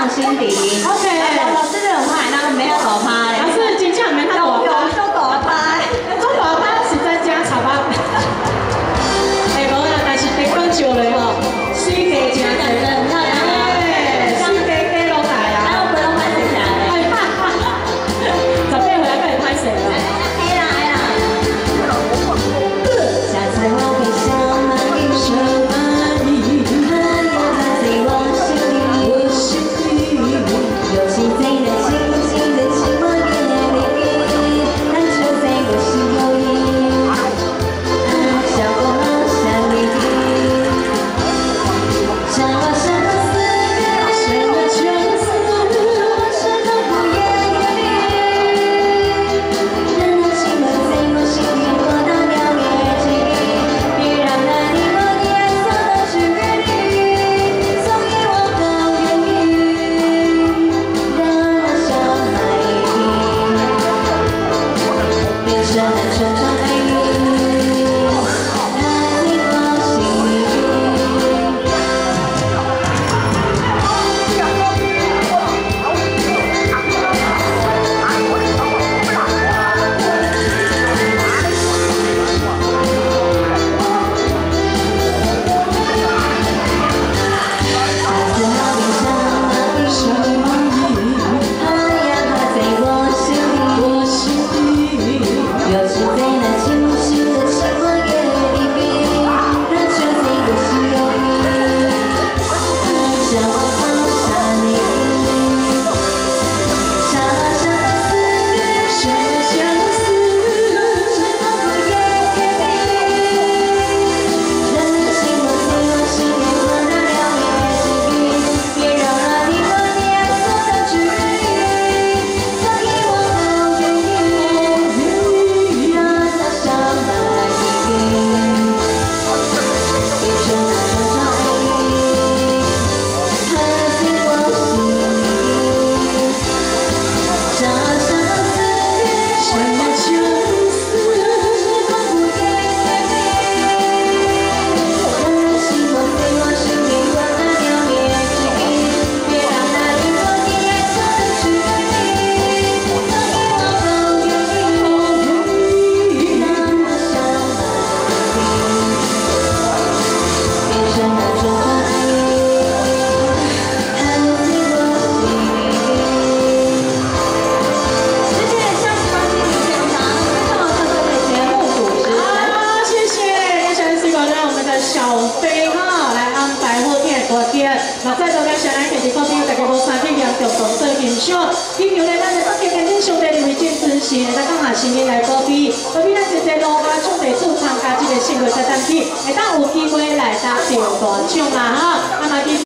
上心底。OK， 老师这种话，那个没有大拍。 老师真正没他大拍， 做大拍， 做大拍是在加插巴。哎，无啦，但是地方少嘞吼，水价真正很漂亮啊。哎，水价低落来啊。 还有不用拍谁起来嘞？ 哎哈哈哈，18岁还可以拍谁了？ 黑啦黑啦。下次我会想买一首。 小飞哈来安排好听的歌曲，嘛再多感谢咱电视各边大家无三点严重动作欣赏。希望咧咱的北京电视上帝为真支持，咱讲下新年来高比，高比咱真侪路啊唱地主参加这个盛会节单曲，会当有机会来搭着大唱啦哈，啊嘛